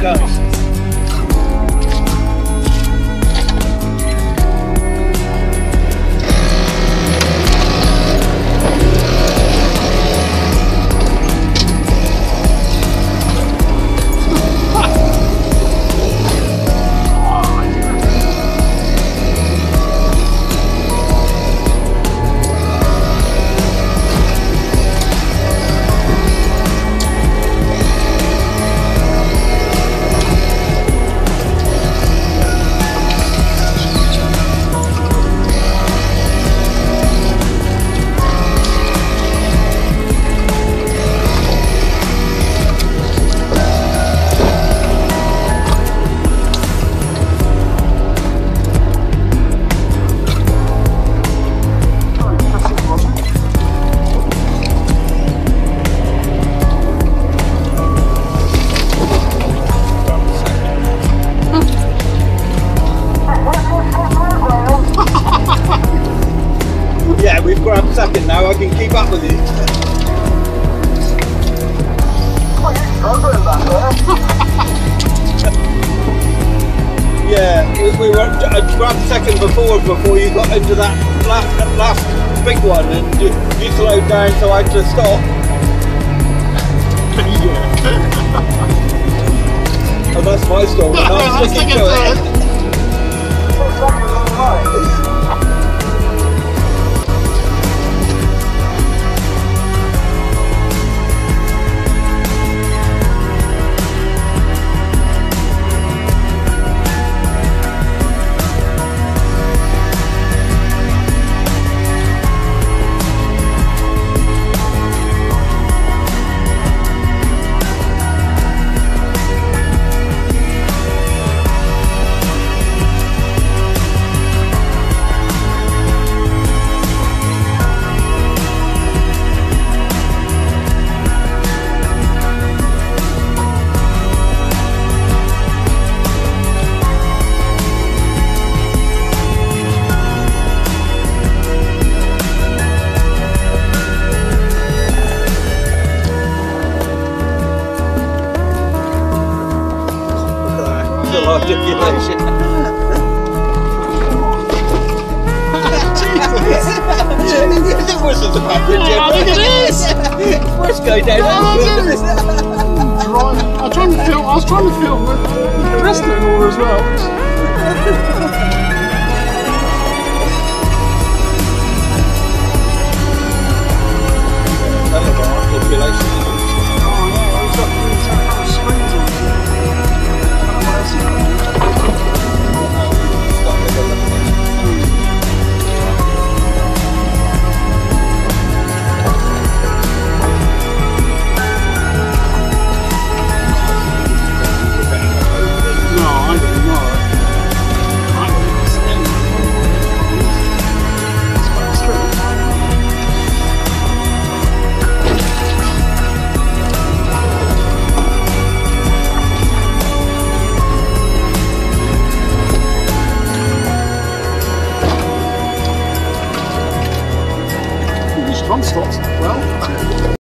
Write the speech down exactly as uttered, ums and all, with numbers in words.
goes. Yeah, we've grabbed second now, I can keep up with you. Yeah, we, we were I grabbed second before before you got into that last, last big one and you, you slowed down so I had to stop. And that's my story, and I'm sticking to it. Articulation. It wasn't about the gym. I think it is. First go down. I was trying to film. I was trying to film the wrestling order as well.